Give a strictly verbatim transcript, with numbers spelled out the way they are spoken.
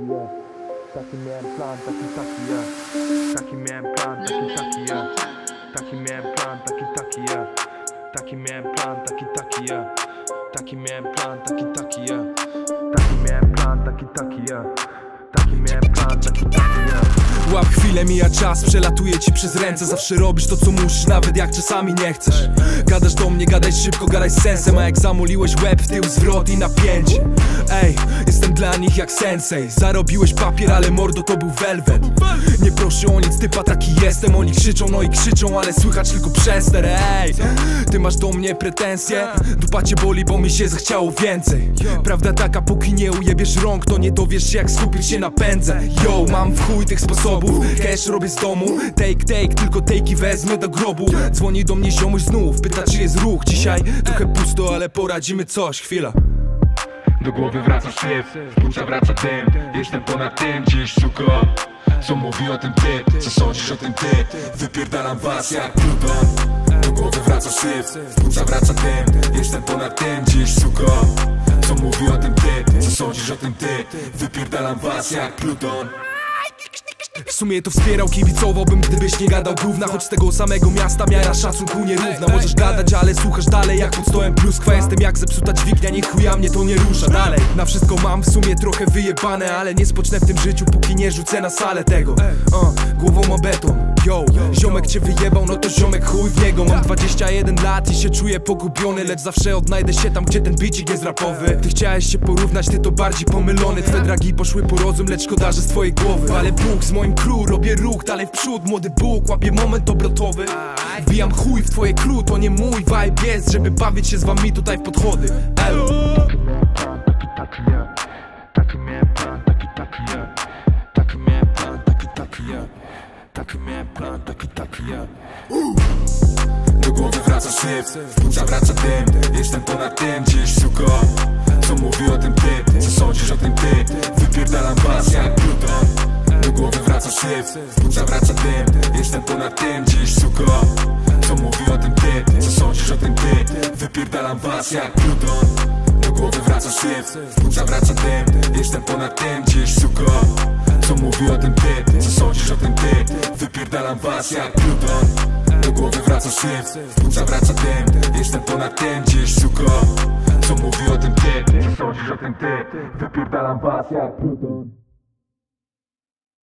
taki ja. Taki miałem plan, taki, taki ja. Taki miałem plan, taki, taki ja. Taki miałem plan, taki, taki ja. Taki miałem plan, taki, taki ja. Taki miałem plan, taki, taki ja. Taki miałem plan, taki, taki ja. Taki miałem plan, taki, taki ja. Łap chwilę, mija czas, przelatuje ci przez ręce. Zawsze robisz to, co musisz, nawet jak czasami nie chcesz. Gadasz do mnie, gadaj szybko, gadaj z sensem. A jak zamuliłeś łeb, w tył zwrot i napięcie. Ej, jestem dla nich jak sensei. Zarobiłeś papier, ale mordo to był velvet. Nie proszę o nic, typa taki jestem. Oni krzyczą, no i krzyczą, ale słychać tylko przez te. Ej, ty masz do mnie pretensje. Dupa cię boli, bo mi się zachciało więcej. Prawda taka, póki nie ujebiesz rąk, to nie dowiesz się, jak skupić się na pędze. Yo, mam w chuj tych sposobów. Cash robię z domu, take, take, tylko take i wezmę do grobu. Dzwoni do mnie ziomuś znów, pyta czy jest ruch. Dzisiaj trochę pusto, ale poradzimy coś, chwila. Do głowy wraca syf, płuca wraca dym. Jestem ponad tym, dziś szuka. Co mówi o tym ty, co sądzisz o tym ty? Wypierdalam was jak Pluton. Do głowy wraca syf, płuca wraca dym. Jestem ponad tym, dziś szuka. Co mówi o tym ty, co sądzisz o tym ty? Wypierdalam was jak Pluton. W sumie to wspierał, kibicowałbym, gdybyś nie gadał gówna. Choć z tego samego miasta miara szacunku nierówna. Możesz gadać, ale słuchasz dalej jak pod stołem pluskwa. Jestem jak zepsuta dźwignia, nie chuja mnie to nie rusza dalej. Na wszystko mam w sumie trochę wyjebane, ale nie spocznę w tym życiu, póki nie rzucę na salę tego. uh, Głową o beton. Yo, ziomek cię wyjebał, no to ziomek chuj w niego. Mam dwadzieścia jeden lat i się czuję pogubiony, lecz zawsze odnajdę się tam, gdzie ten bicik jest rapowy. Ty chciałeś się porównać, ty to bardziej pomylony. Twe dragi poszły po rozum, lecz szkoda, że z twojej głowy. Ale Bóg z moim crew, robię ruch dalej w przód. Młody Bóg, łapie moment obrotowy. Wbijam chuj w twoje crew, to nie mój vibe jest, żeby bawić się z wami tutaj w podchody. Elo. Taki ja. Taki miałem plan, taki, taki ja. Taki miałem plan, taki, taki ja. Taki miałem plan, taki, taki ja. Do głowy wraca syf, płuca wraca dym. Jestem ponad tym, dziś szuka. Co mówi o tym ty, co sądzisz o tym ty? Wypierdalam was jak Pluton. Do głowy wraca syf, płuca wraca dym. Jestem ponad tym, dziś szuka. Co mówi o tym ty, co sądzisz o tym ty? Wypierdalam was jak Pluton. Do głowy wraca syf, płuca wraca dym. Jestem ponad tym, dziś szuka. Co mówi o tym ty, co sądzisz o tym ty? Wypierdalam was jak Pluton. Do głowy wraca syf, płuca wraca dym. Jestem ponad tym, dziś szuka. Co mówi o tym ty, co sądzisz o tym ty? Wypierdalam was jak Pluton.